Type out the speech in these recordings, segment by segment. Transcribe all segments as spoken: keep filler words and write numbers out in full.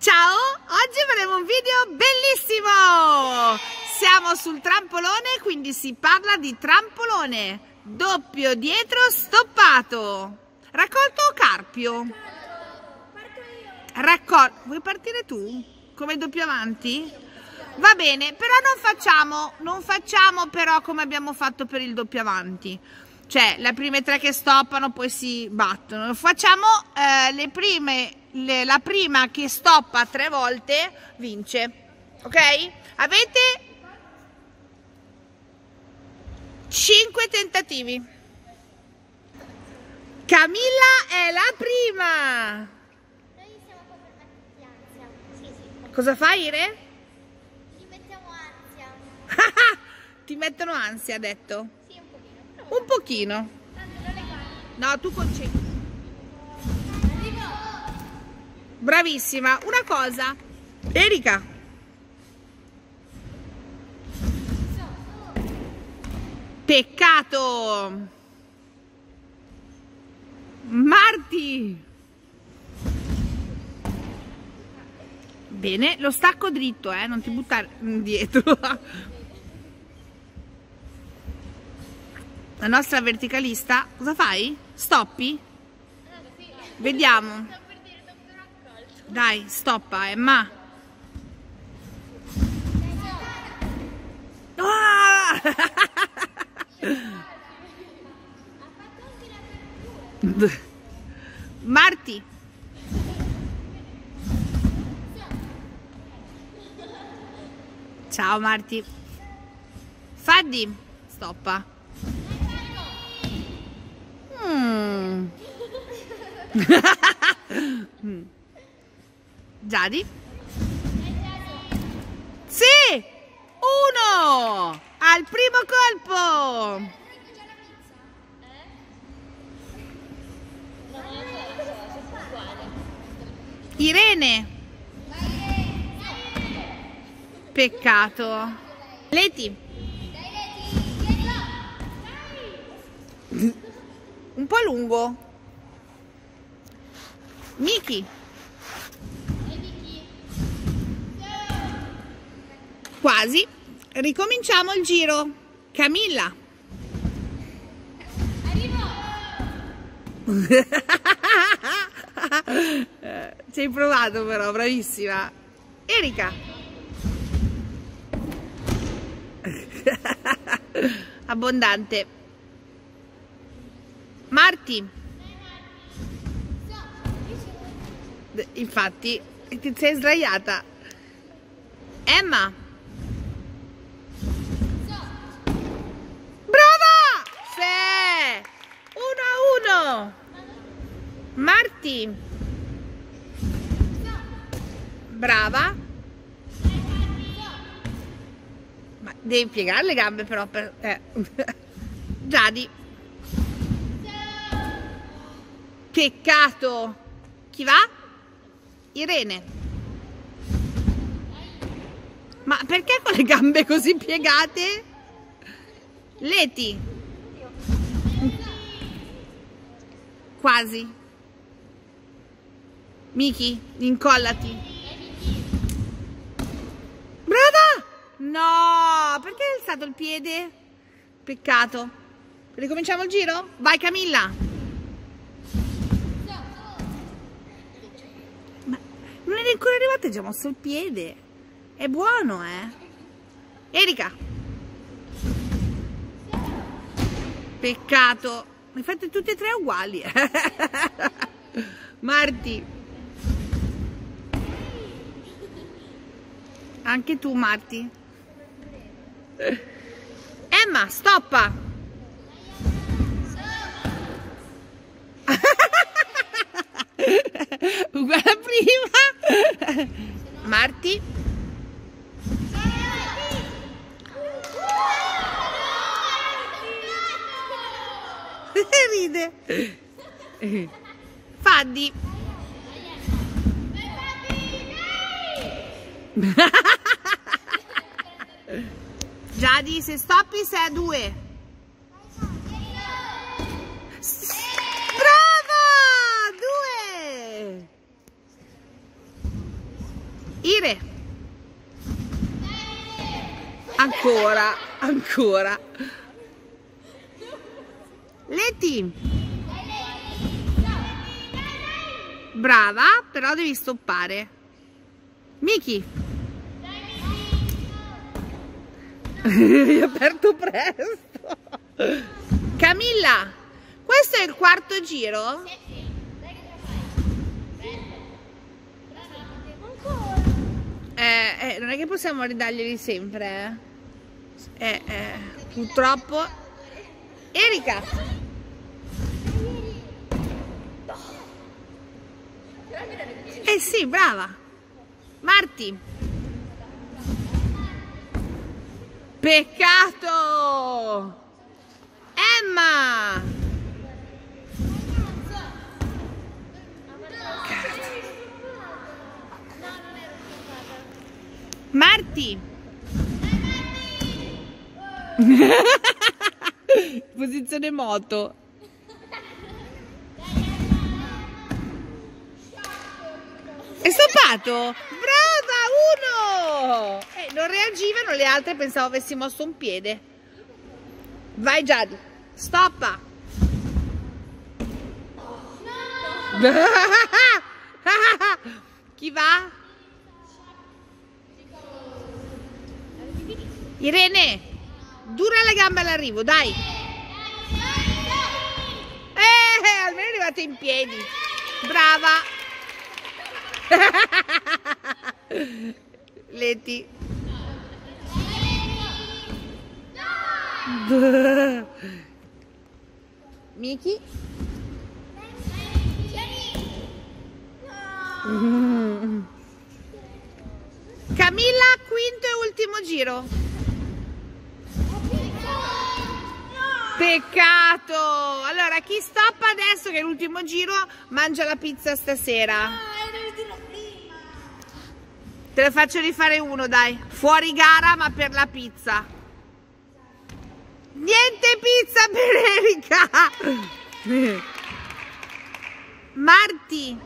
Ciao, oggi faremo un video bellissimo! Siamo sul trampolone, quindi si parla di trampolone. Doppio dietro stoppato. Raccolto o carpio? Raccol- Vuoi partire tu? Come doppio avanti? Va bene, però non facciamo, non facciamo però come abbiamo fatto per il doppio avanti. Cioè, le prime tre che stoppano poi si battono. Facciamo eh, le prime, le, la prima che stoppa tre volte vince. Ok? Avete cinque tentativi. Camilla è la prima. Noi siamo qua per metterti ansia. Sì, sì. Cosa fai, Ire? Ti mettiamo ansia. Ti mettono ansia, ha detto. Sì, un pochino. Un pochino. Tanto non le guardi. No, tu concentri. Arrivo. Bravissima. Una cosa. Erika. Peccato. Marti. Bene, lo stacco dritto, eh, non ti buttare indietro. La nostra verticalista, cosa fai? Stoppi? Vediamo. Dai, stoppa, Emma. Ah! Marti. Ciao Marti. Faddi. Stoppa. Mm. Giadi. Sì! Uno! Al primo colpo! Irene. Peccato. Leti. Un po' lungo. Miki. Quasi. Ricominciamo il giro. Camilla. Ci hai provato però, bravissima. Erika. Abbondante. Marti. Infatti ti sei sdraiata. Emma. Brava! Sì! Uno a uno. Marti. Brava. Ma devi piegare le gambe però per... Eh. Giadi. Peccato. Chi va? Irene. Ma perché con le gambe così piegate? Leti. Quasi. Miki, incollati. Brava! No, perché hai alzato il piede? Peccato. Ricominciamo il giro? Vai Camilla. Ma non è ancora arrivata e già mosso il piede. È buono, eh? Erika. Peccato. Mi fate tutti e tre uguali. Marti. Anche tu, Marti. Emma, stoppa. Uguale a prima. Marti. Ride. Faddi. Giadi, se stoppi sei a due. Brava! Due! Ire. Ancora, ancora. Leti. Brava, però devi stoppare. Miki. Hai aperto presto. Camilla, questo è il quarto giro? Eh, eh, non è che possiamo ridarglieli sempre, eh. Eh, eh, purtroppo. Erika. Eh sì, brava. Marti. Peccato. Emma. Marti. Posizione moto. È stoppato. Brava, uno. Eh, non reagivano le altre, pensavo avessi mosso un piede. Vai Giadi. Stoppa. Chi va? Irene, dura la gamba all'arrivo, dai. Eh, almeno arrivate in piedi. Brava. Leti. Miki. Camilla, quinto e ultimo giro. Peccato. Allora, chi stoppa adesso che è l'ultimo giro mangia la pizza stasera. Te ne faccio rifare uno, dai. Fuori gara, ma per la pizza. Niente pizza per Erika. Marti.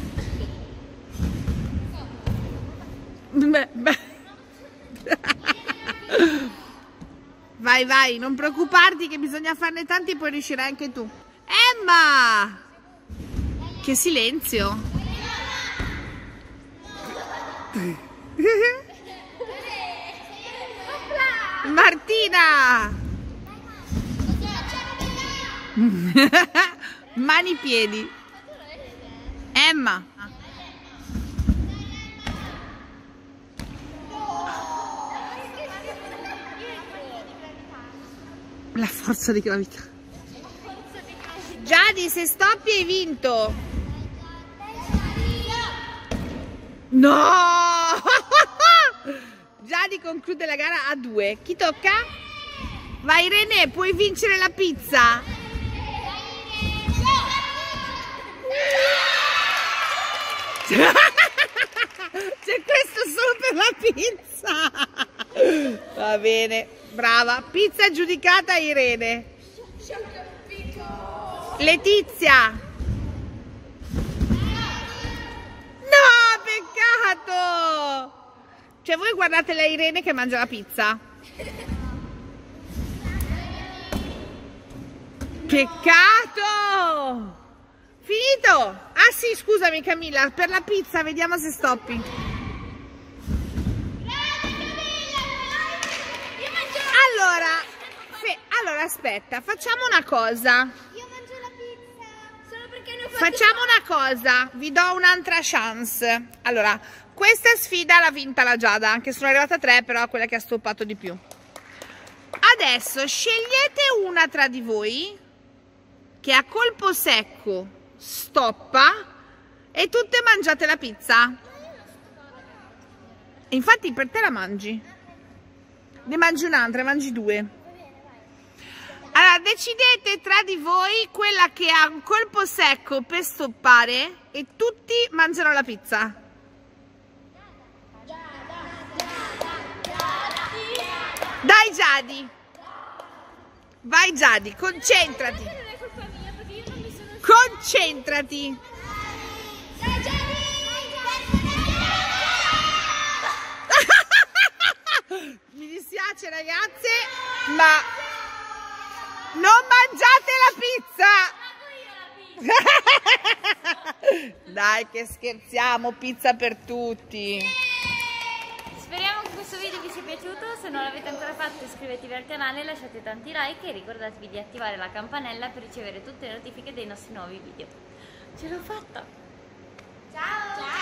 Vai, vai, non preoccuparti che bisogna farne tanti, poi riuscirai anche tu. Emma! Che silenzio. Martina! Mani piedi. Emma. La forza di gravità. Giadi, se stoppi hai vinto. No! Giadi conclude la gara a due. Chi tocca? Vai Irene, puoi vincere la pizza. C'è questo solo per la pizza. Va bene, brava. Pizza giudicata a Irene. Letizia. No, peccato. Cioè voi guardate la Irene che mangia la pizza. Peccato. Finito? Ah sì, scusami Camilla, per la pizza vediamo se stoppi. Allora, fe, allora aspetta, facciamo una cosa. Io mangio la pizza. Solo perché ne ho fatto. Facciamo una cosa, vi do un'altra chance. Allora, questa sfida l'ha vinta la Giada, anche se sono arrivata a tre, però è quella che ha stoppato di più. Adesso scegliete una tra di voi che a colpo secco stoppa e tutte mangiate la pizza. Infatti per te la mangi. Ne mangi un'altra, ne mangi due. Allora decidete tra di voi quella che ha un colpo secco per stoppare e tutti mangiano la pizza. Dai Giadi. Vai Giadi, concentrati. Concentrati. ragazze, ma non mangiate la pizza! Dai che scherziamo, pizza per tutti! Speriamo che questo video vi sia piaciuto, se non l'avete ancora fatto iscrivetevi al canale, lasciate tanti like e ricordatevi di attivare la campanella per ricevere tutte le notifiche dei nostri nuovi video. Ce l'ho fatta! Ciao! Ciao!